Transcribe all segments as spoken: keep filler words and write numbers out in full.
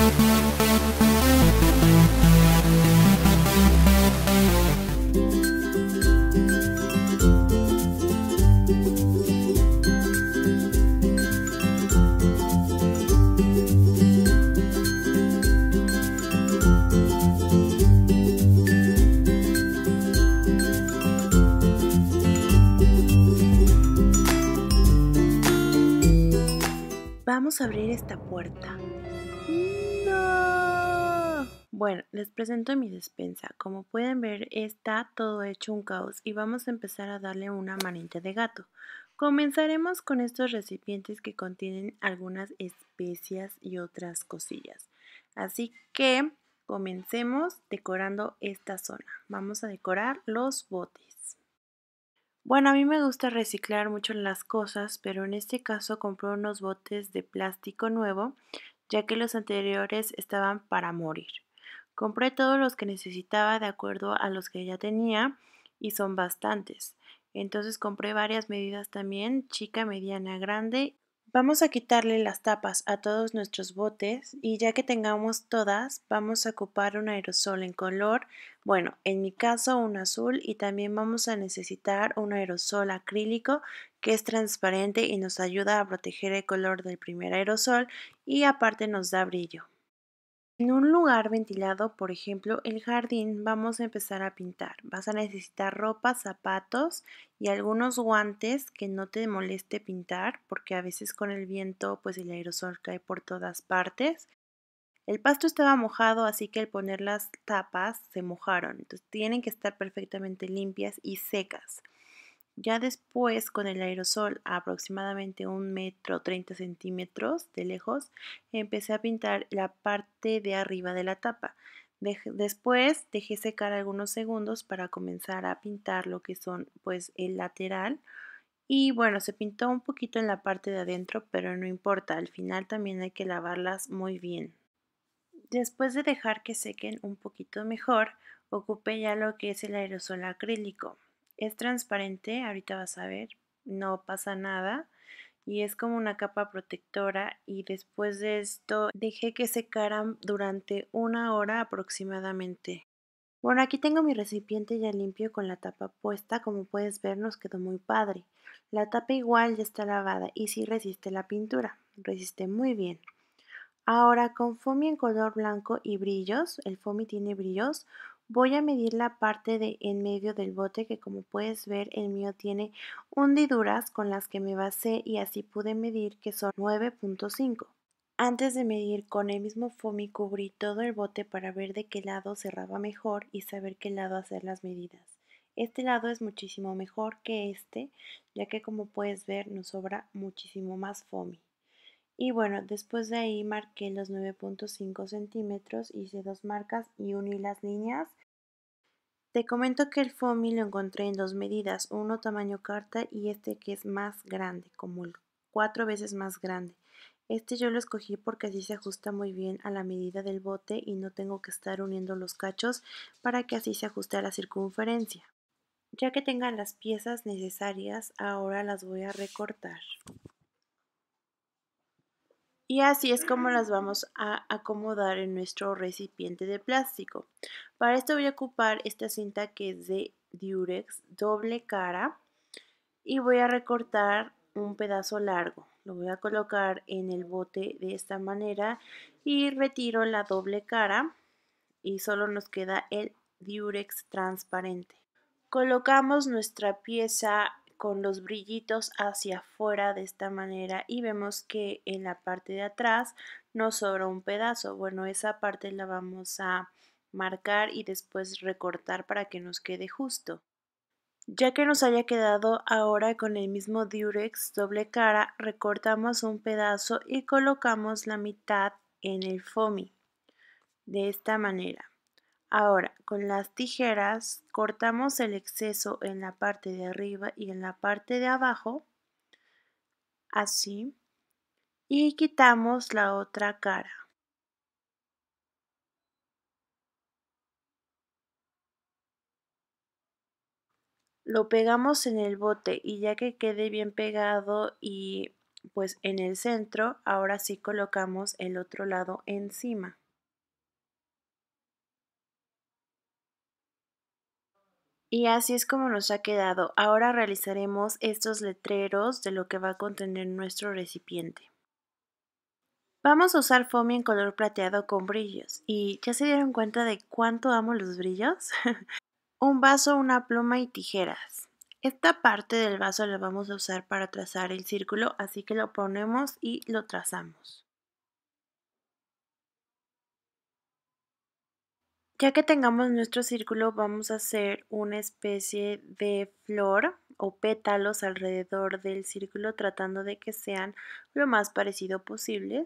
Vamos a abrir esta puerta. ¡No! Bueno, les presento mi despensa. Como pueden ver, está todo hecho un caos y vamos a empezar a darle una manita de gato. Comenzaremos con estos recipientes que contienen algunas especias y otras cosillas. Así que comencemos decorando esta zona. Vamos a decorar los botes. Bueno, a mí me gusta reciclar mucho las cosas, pero en este caso compré unos botes de plástico nuevo, ya que los anteriores estaban para morir. Compré todos los que necesitaba de acuerdo a los que ya tenía y son bastantes. Entonces compré varias medidas también, chica, mediana, grande. Vamos a quitarle las tapas a todos nuestros botes y ya que tengamos todas, vamos a ocupar un aerosol en color, bueno, en mi caso un azul, y también vamos a necesitar un aerosol acrílico que es transparente y nos ayuda a proteger el color del primer aerosol y aparte nos da brillo. En un lugar ventilado, por ejemplo el jardín, vamos a empezar a pintar. Vas a necesitar ropa, zapatos y algunos guantes que no te moleste pintar, porque a veces con el viento pues el aerosol cae por todas partes. El pasto estaba mojado, así que al poner las tapas se mojaron, entonces tienen que estar perfectamente limpias y secas. Ya después, con el aerosol a aproximadamente un metro treinta centímetros de lejos, empecé a pintar la parte de arriba de la tapa. Después dejé secar algunos segundos para comenzar a pintar lo que son pues el lateral. Y bueno, se pintó un poquito en la parte de adentro, pero no importa, al final también hay que lavarlas muy bien. Después de dejar que sequen un poquito mejor, ocupé ya lo que es el aerosol acrílico. Es transparente, ahorita vas a ver, no pasa nada y es como una capa protectora, y después de esto dejé que secaran durante una hora aproximadamente. Bueno, aquí tengo mi recipiente ya limpio con la tapa puesta, como puedes ver nos quedó muy padre. La tapa igual ya está lavada y sí resiste la pintura, resiste muy bien. Ahora con foamy en color blanco y brillos, el foamy tiene brillos, voy a medir la parte de en medio del bote, que como puedes ver el mío tiene hundiduras con las que me basé y así pude medir que son nueve punto cinco. Antes de medir con el mismo foamy cubrí todo el bote para ver de qué lado cerraba mejor y saber qué lado hacer las medidas. Este lado es muchísimo mejor que este, ya que como puedes ver nos sobra muchísimo más foamy. Y bueno, después de ahí marqué los nueve punto cinco centímetros, hice dos marcas y uní las líneas. Te comento que el foamy lo encontré en dos medidas, uno tamaño carta y este que es más grande, como el cuatro veces más grande. Este yo lo escogí porque así se ajusta muy bien a la medida del bote y no tengo que estar uniendo los cachos para que así se ajuste a la circunferencia. Ya que tengan las piezas necesarias, ahora las voy a recortar. Y así es como las vamos a acomodar en nuestro recipiente de plástico. Para esto voy a ocupar esta cinta que es de Durex doble cara y voy a recortar un pedazo largo. Lo voy a colocar en el bote de esta manera y retiro la doble cara y solo nos queda el Durex transparente. Colocamos nuestra pieza con los brillitos hacia afuera de esta manera y vemos que en la parte de atrás nos sobra un pedazo. Bueno, esa parte la vamos a marcar y después recortar para que nos quede justo. Ya que nos haya quedado ahora con el mismo Durex doble cara, recortamos un pedazo y colocamos la mitad en el foamy de esta manera. Ahora, con las tijeras cortamos el exceso en la parte de arriba y en la parte de abajo, así, y quitamos la otra cara. Lo pegamos en el bote y ya que quede bien pegado y pues en el centro, ahora sí colocamos el otro lado encima. Y así es como nos ha quedado. Ahora realizaremos estos letreros de lo que va a contener nuestro recipiente. Vamos a usar foamy en color plateado con brillos. ¿Y ya se dieron cuenta de cuánto amo los brillos? Un vaso, una pluma y tijeras. Esta parte del vaso la vamos a usar para trazar el círculo, así que lo ponemos y lo trazamos. Ya que tengamos nuestro círculo, vamos a hacer una especie de flor o pétalos alrededor del círculo, tratando de que sean lo más parecido posibles.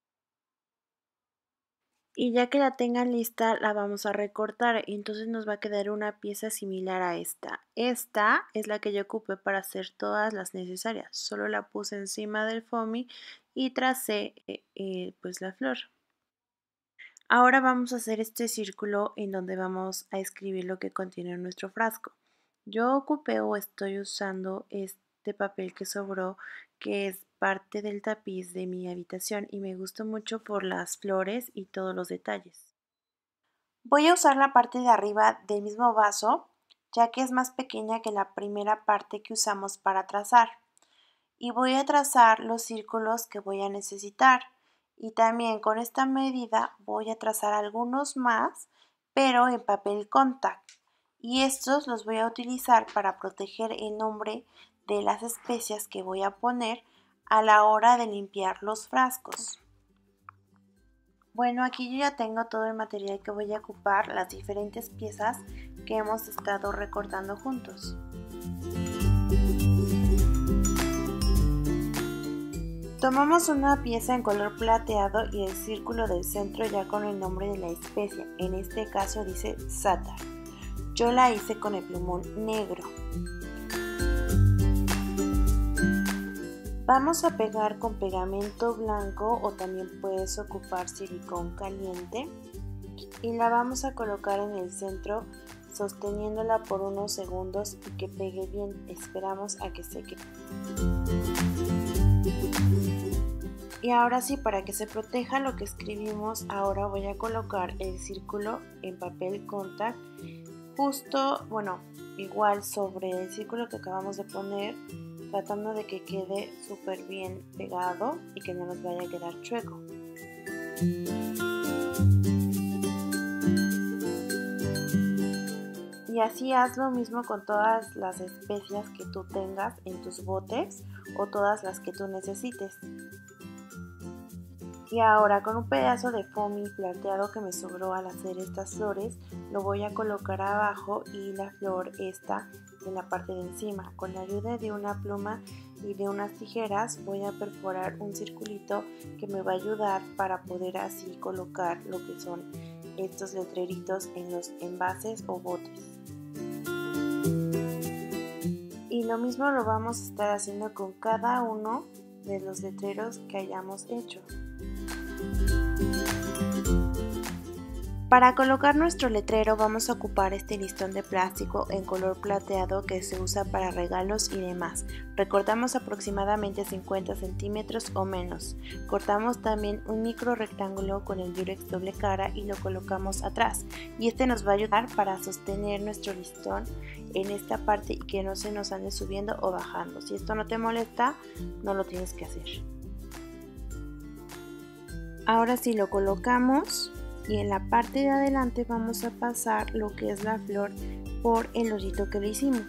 Y ya que la tengan lista, la vamos a recortar y entonces nos va a quedar una pieza similar a esta. Esta es la que yo ocupé para hacer todas las necesarias. Solo la puse encima del foamy y tracé eh, eh, pues la flor. Ahora vamos a hacer este círculo en donde vamos a escribir lo que contiene nuestro frasco. Yo ocupé o estoy usando este papel que sobró, que es parte del tapiz de mi habitación y me gustó mucho por las flores y todos los detalles. Voy a usar la parte de arriba del mismo vaso, ya que es más pequeña que la primera parte que usamos para trazar. Y voy a trazar los círculos que voy a necesitar. Y también con esta medida voy a trazar algunos más, pero en papel contact. Y estos los voy a utilizar para proteger el nombre de las especias que voy a poner a la hora de limpiar los frascos. Bueno, aquí yo ya tengo todo el material que voy a ocupar, las diferentes piezas que hemos estado recortando juntos. Tomamos una pieza en color plateado y el círculo del centro ya con el nombre de la especia, en este caso dice Satar. Yo la hice con el plumón negro. Vamos a pegar con pegamento blanco o también puedes ocupar silicón caliente y la vamos a colocar en el centro sosteniéndola por unos segundos y que pegue bien. Esperamos a que seque. Y ahora sí, para que se proteja lo que escribimos, ahora voy a colocar el círculo en papel contact justo, bueno, igual sobre el círculo que acabamos de poner, tratando de que quede súper bien pegado y que no nos vaya a quedar chueco. Y así haz lo mismo con todas las especias que tú tengas en tus botes o todas las que tú necesites. Y ahora con un pedazo de foamy plateado que me sobró al hacer estas flores, lo voy a colocar abajo y la flor esta en la parte de encima. Con la ayuda de una pluma y de unas tijeras voy a perforar un circulito que me va a ayudar para poder así colocar lo que son estos letreritos en los envases o botes. Y lo mismo lo vamos a estar haciendo con cada uno de los letreros que hayamos hecho. Para colocar nuestro letrero vamos a ocupar este listón de plástico en color plateado que se usa para regalos y demás. Recortamos aproximadamente cincuenta centímetros o menos. Cortamos también un micro rectángulo con el Durex doble cara y lo colocamos atrás. Y este nos va a ayudar para sostener nuestro listón en esta parte y que no se nos ande subiendo o bajando. Si esto no te molesta, no lo tienes que hacer. Ahora sí lo colocamos. Y en la parte de adelante vamos a pasar lo que es la flor por el hoyito que le hicimos.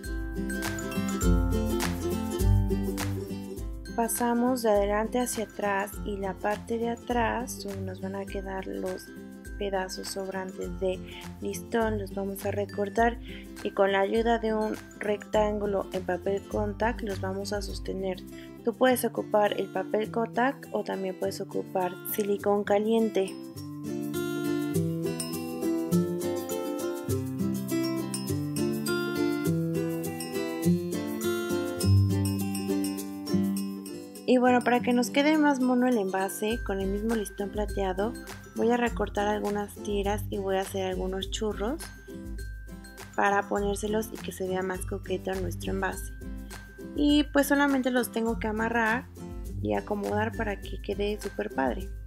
Pasamos de adelante hacia atrás y la parte de atrás donde nos van a quedar los pedazos sobrantes de listón los vamos a recortar y con la ayuda de un rectángulo en papel contact los vamos a sostener. Tú puedes ocupar el papel contact o también puedes ocupar silicón caliente. Y bueno, para que nos quede más mono el envase, con el mismo listón plateado, voy a recortar algunas tiras y voy a hacer algunos churros para ponérselos y que se vea más coqueto nuestro envase. Y pues solamente los tengo que amarrar y acomodar para que quede súper padre.